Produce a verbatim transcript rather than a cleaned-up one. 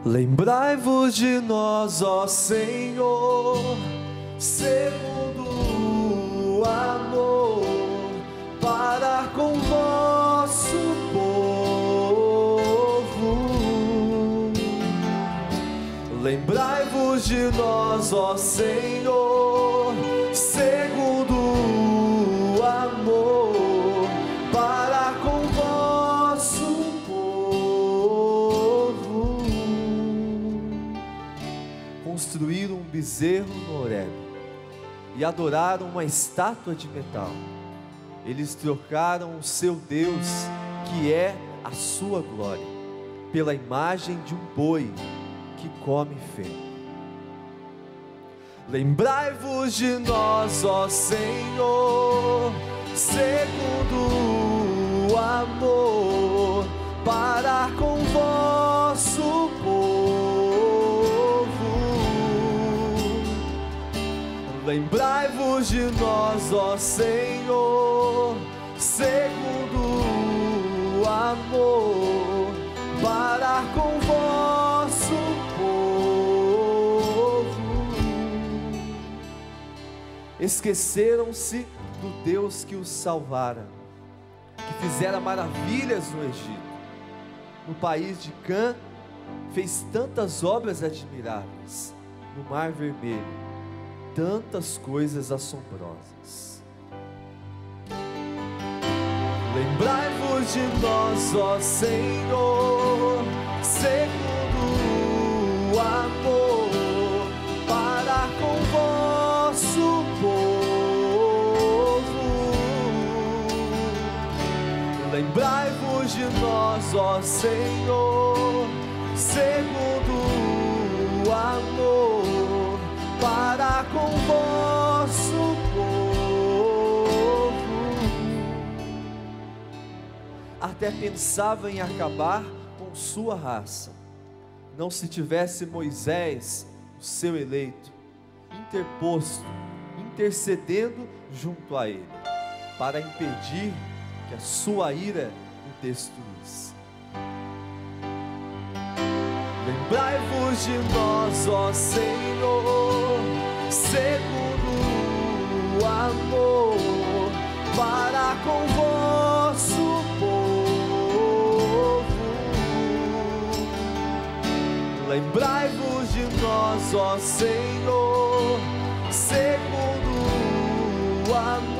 Lembrai-vos de nós, ó Senhor, segundo o amor, para com vosso povo. Lembrai-vos de nós, ó Senhor, segundo o amor, para com vosso povo. Construíram um bezerro no Horebe e adoraram uma estátua de metal. Eles trocaram o seu Deus, que é a sua glória, pela imagem de um boi que come feno. Lembrai-vos de nós, ó Senhor, segundo o amor, para com vosso povo. Lembrai-vos de nós, ó Senhor, segundo o amor, para com vosso povo. Esqueceram-se do Deus que os salvara, que fizera maravilhas no Egito. No país de Cã, fez tantas obras admiráveis. No Mar Vermelho, tantas coisas assombrosas. Lembrai-vos de nós, ó Senhor, segundo o amor, para com vosso povo. Lembrai-vos de nós, ó Senhor, segundo o amor, para com vosso povo. Até pensava em acabar com sua raça, não se tivesse Moisés, o seu eleito, interposto, intercedendo junto a ele, para impedir que a sua ira o destruísse. Lembrai-vos de nós, ó Senhor, segundo o amor, para com vosso povo. Lembrai-vos de nós, ó Senhor, segundo o amor,